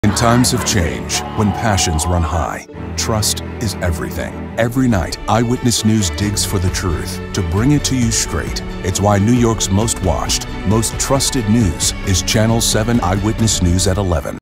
In times of change, when passions run high, trust is everything. Every night, Eyewitness News digs for the truth to bring it to you straight. It's why New York's most watched, most trusted news is Channel 7 Eyewitness News at 11.